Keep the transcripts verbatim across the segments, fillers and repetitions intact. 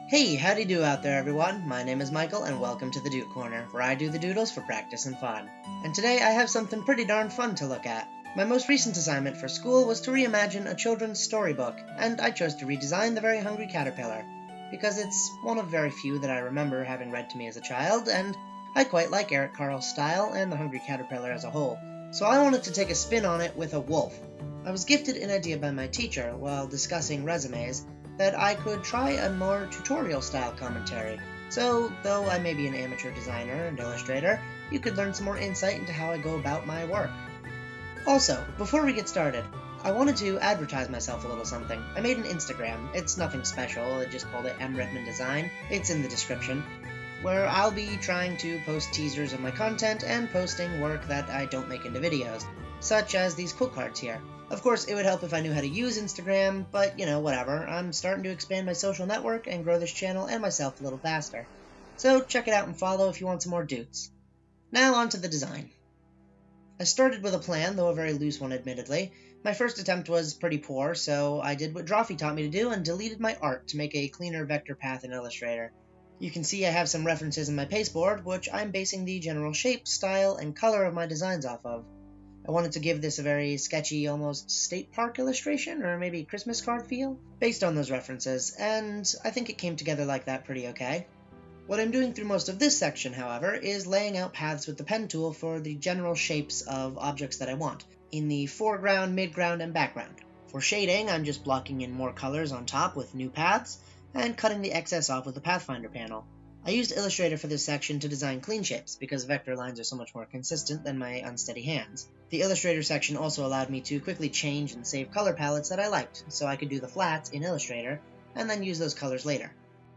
Hey, howdy do out there everyone, my name is Michael and welcome to the Dude Corner, where I do the doodles for practice and fun. And today I have something pretty darn fun to look at. My most recent assignment for school was to reimagine a children's storybook, and I chose to redesign The Very Hungry Caterpillar, because it's one of very few that I remember having read to me as a child, and I quite like Eric Carle's style and The Hungry Caterpillar as a whole, so I wanted to take a spin on it with a wolf. I was gifted an idea by my teacher while discussing resumes that I could try a more tutorial-style commentary. So, though I may be an amateur designer and illustrator, you could learn some more insight into how I go about my work. Also, before we get started, I wanted to advertise myself a little something. I made an Instagram. It's nothing special, I just called it M. Redmond Design. It's in the description, where I'll be trying to post teasers of my content and posting work that I don't make into videos, such as these quilt cards here. Of course, it would help if I knew how to use Instagram, but, you know, whatever. I'm starting to expand my social network and grow this channel and myself a little faster. So check it out and follow if you want some more doots. Now on to the design. I started with a plan, though a very loose one admittedly. My first attempt was pretty poor, so I did what Drawfee taught me to do and deleted my art to make a cleaner vector path in Illustrator. You can see I have some references in my pasteboard, which I'm basing the general shape, style, and color of my designs off of. I wanted to give this a very sketchy, almost state park illustration, or maybe Christmas card feel, based on those references, and I think it came together like that pretty okay. What I'm doing through most of this section, however, is laying out paths with the pen tool for the general shapes of objects that I want, in the foreground, midground, and background. For shading, I'm just blocking in more colors on top with new paths, and cutting the excess off with the Pathfinder panel. I used Illustrator for this section to design clean shapes, because vector lines are so much more consistent than my unsteady hands. The Illustrator section also allowed me to quickly change and save color palettes that I liked, so I could do the flats in Illustrator, and then use those colors later.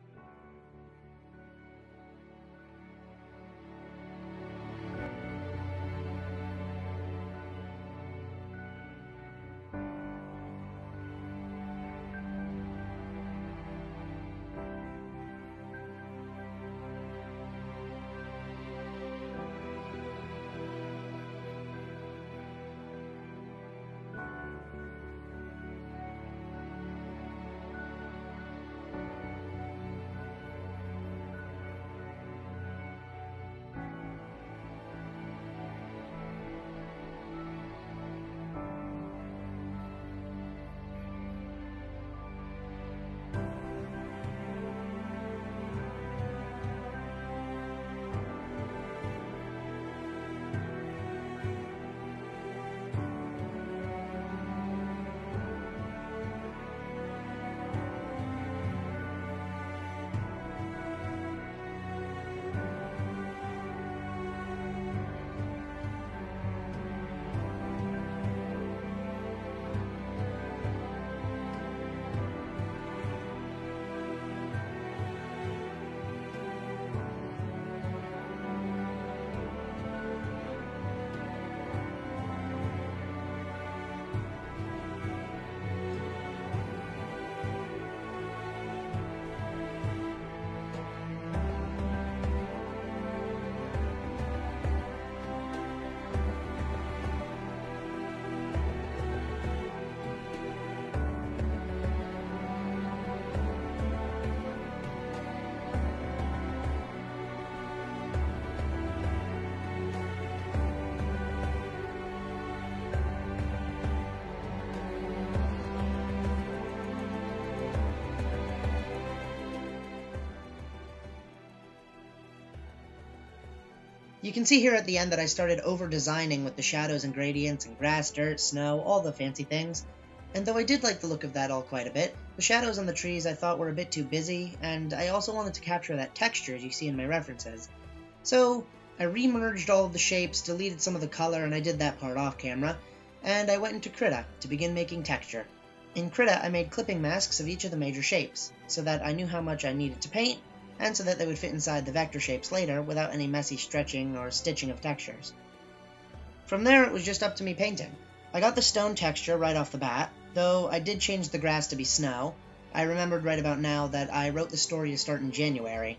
You can see here at the end that I started over-designing with the shadows and gradients and grass, dirt, snow, all the fancy things. And though I did like the look of that all quite a bit, the shadows on the trees I thought were a bit too busy, and I also wanted to capture that texture you see in my references. So I re-merged all of the shapes, deleted some of the color, and I did that part off camera, and I went into Krita to begin making texture. In Krita, I made clipping masks of each of the major shapes, so that I knew how much I needed to paint, and so that they would fit inside the vector shapes later without any messy stretching or stitching of textures. From there, it was just up to me painting. I got the stone texture right off the bat, though I did change the grass to be snow. I remembered right about now that I wrote the story to start in January.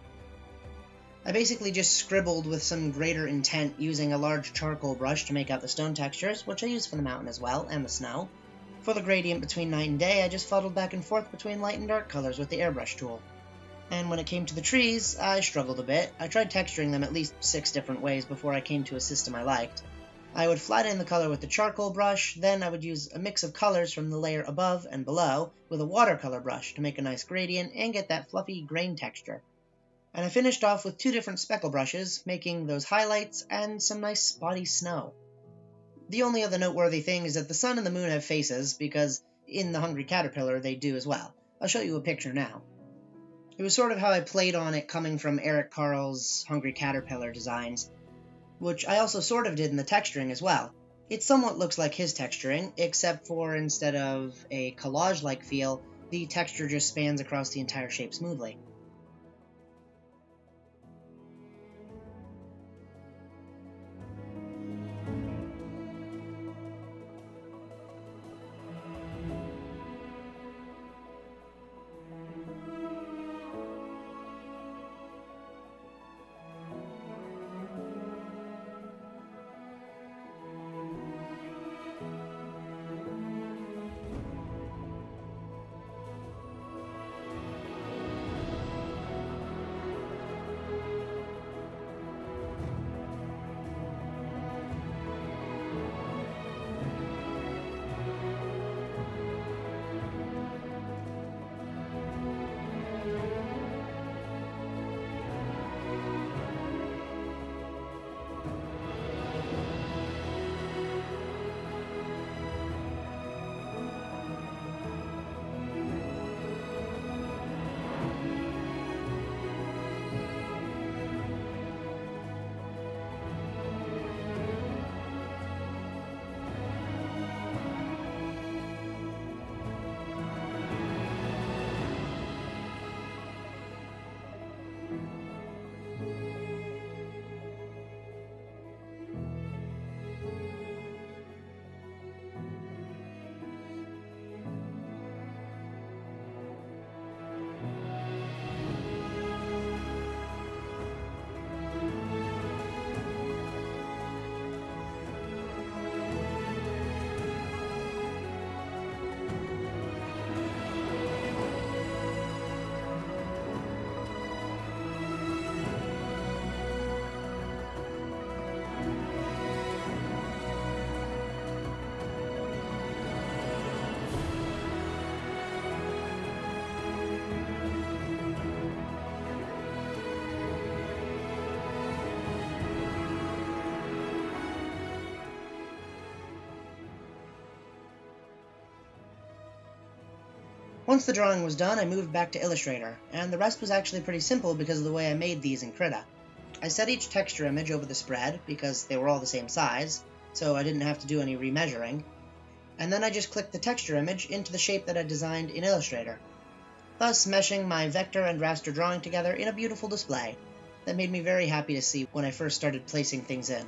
I basically just scribbled with some greater intent using a large charcoal brush to make out the stone textures, which I used for the mountain as well, and the snow. For the gradient between night and day, I just fuddled back and forth between light and dark colors with the airbrush tool. And when it came to the trees, I struggled a bit. I tried texturing them at least six different ways before I came to a system I liked. I would flat in the color with the charcoal brush, then I would use a mix of colors from the layer above and below with a watercolor brush to make a nice gradient and get that fluffy grain texture. And I finished off with two different speckle brushes, making those highlights and some nice spotty snow. The only other noteworthy thing is that the sun and the moon have faces, because in The Hungry Caterpillar they do as well. I'll show you a picture now. It was sort of how I played on it coming from Eric Carle's Hungry Caterpillar designs, which I also sort of did in the texturing as well. It somewhat looks like his texturing, except for instead of a collage-like feel, the texture just spans across the entire shape smoothly. Once the drawing was done, I moved back to Illustrator, and the rest was actually pretty simple because of the way I made these in Krita. I set each texture image over the spread, because they were all the same size, so I didn't have to do any remeasuring, and then I just clicked the texture image into the shape that I designed in Illustrator, thus meshing my vector and raster drawing together in a beautiful display that made me very happy to see when I first started placing things in.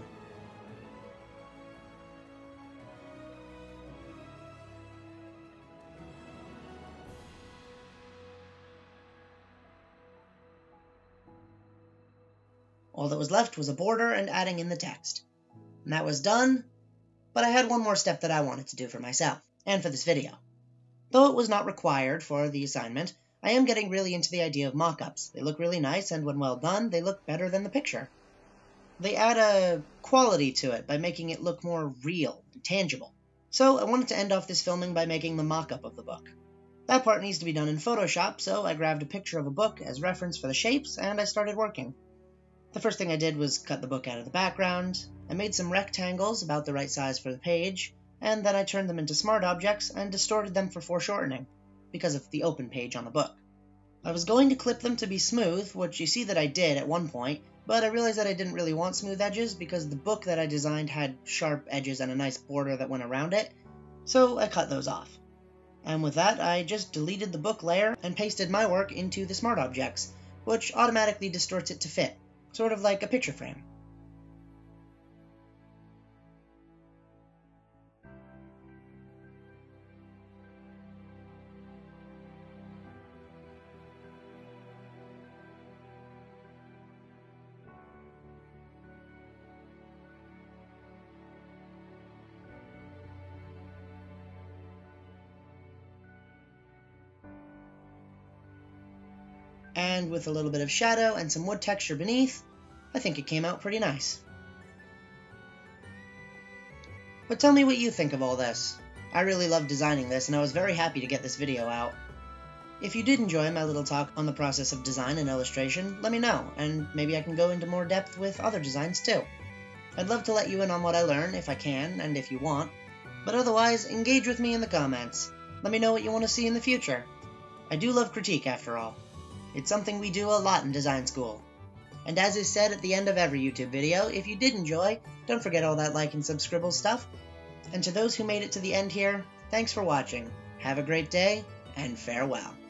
All that was left was a border and adding in the text. And that was done, but I had one more step that I wanted to do for myself, and for this video. Though it was not required for the assignment, I am getting really into the idea of mock-ups. They look really nice, and when well done, they look better than the picture. They add a quality to it by making it look more real and tangible. So I wanted to end off this filming by making the mock-up of the book. That part needs to be done in Photoshop, so I grabbed a picture of a book as reference for the shapes, and I started working. The first thing I did was cut the book out of the background. I made some rectangles about the right size for the page, and then I turned them into smart objects and distorted them for foreshortening, because of the open page on the book. I was going to clip them to be smooth, which you see that I did at one point, but I realized that I didn't really want smooth edges because the book that I designed had sharp edges and a nice border that went around it, so I cut those off. And with that, I just deleted the book layer and pasted my work into the smart objects, which automatically distorts it to fit, sort of like a picture frame. and with a little bit of shadow and some wood texture beneath, I think it came out pretty nice. But tell me what you think of all this. I really loved designing this, and I was very happy to get this video out. If you did enjoy my little talk on the process of design and illustration, let me know, and maybe I can go into more depth with other designs too. I'd love to let you in on what I learn if I can, and if you want. But otherwise, engage with me in the comments. Let me know what you want to see in the future. I do love critique, after all. It's something we do a lot in design school. And as is said at the end of every YouTube video, if you did enjoy, don't forget all that like and subscribble stuff. And to those who made it to the end here, thanks for watching. Have a great day, and farewell.